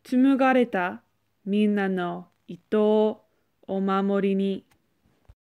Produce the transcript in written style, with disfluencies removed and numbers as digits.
紡がれたみんなの糸をお守りに